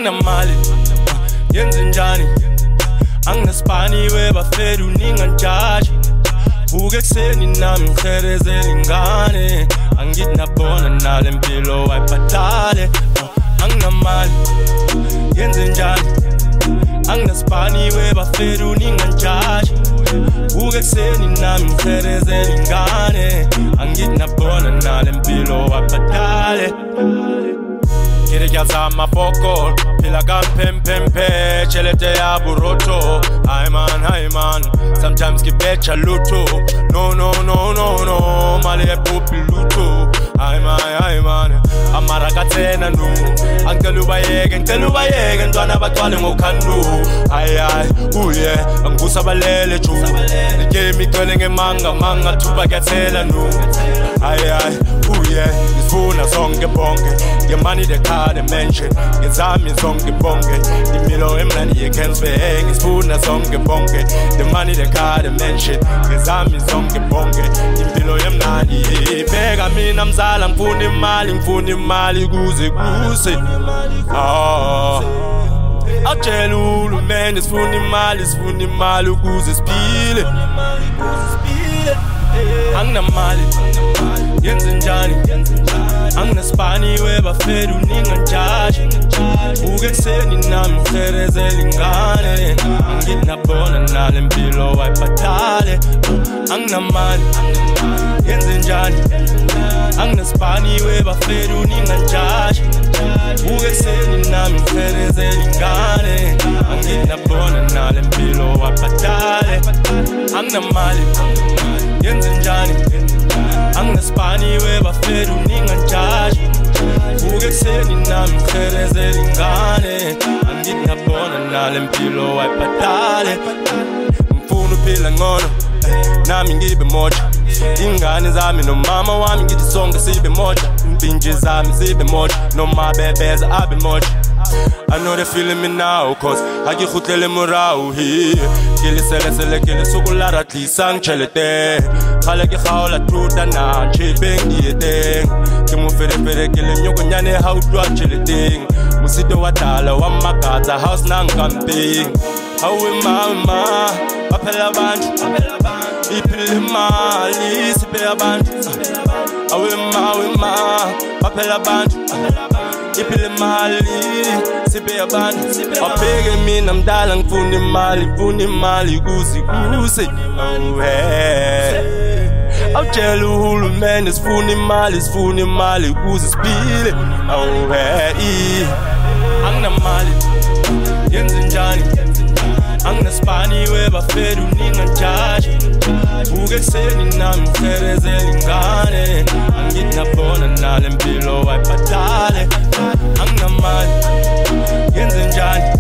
anginamali yenzenjani anginespani webafedu ninganjaji buke kuseni nami ngikherezela ingane angidnabona nale mpilo wayibhadale anginamali yenzenjani anginespani webafedu ninganjaji buke kuseni nami ngikherezela ingane angidnabona nale mpilo wayibhadale Kiri girls on my focal, feel like I'm pem, chelete ya buroto. Hi man, sometimes give betcha luto. No, mali e pupi luto. Hi man, amara katena nu. Anteluba yegen, dwana batwale ngokanu. Ay, yeah, angusa balele chu. Nikemi twelenge manga, tuba gatela nu. Ay, yeah, isfuna sonke bonke. Your money the car dimension, it's army zonke bonke. The milo emlani you can't swing, it's food na zonke bonke. The money the car dimension, it's army zonke bonke. The milo emlani, bega mina mzala mfuni mali guze. Achelulu man, it's funi mali guze spile. Angna mali, yenzenjani. Anginespani webafedu ninganjaji buke kuseni nami ngikherezela ingane angidnabona nale mpilo wayibhadale anginamali yenzenjani anginespani webafedu ninganjaji buke kuseni nami ngikherezela ingane angidnabona nale mpilo wayibhadale anginamali yenzenjani anginespani webafedu ninganjaji buke kuseni nami ngikherezela ingane angidnabona nale mpilo wayibhadale ngifuna uphila ngcono nami ngibe moja ingane zami nomama wami ngithi sonke sibe moja impinje zami zibe moja noma bebeza abe moja I know they feeling me now, cause I get hotel morao here. Kill it, sukulara tlisang chelete. Kale ki khawla truta na chipeng dieteng. Kimu fere kill nyoko nyane how to cheleting. Musito watala wa makata house nang camping. How mama, papela bantu, ipile mali sipe bantu. How ma, papela bantu. Ipile mali, sipe abantu. Abege mina mdala ngifuni mali guzi. Oh hey. Awutshela uhulumende sifuni mali guzi sipile. Oh hey. Anginamali, yenzenjani. Anginespani webafedu ninganjaji buke kuseni nami ngikherezela ingane angidnabona nale mpilo wayibhadale anginamali yenzenjani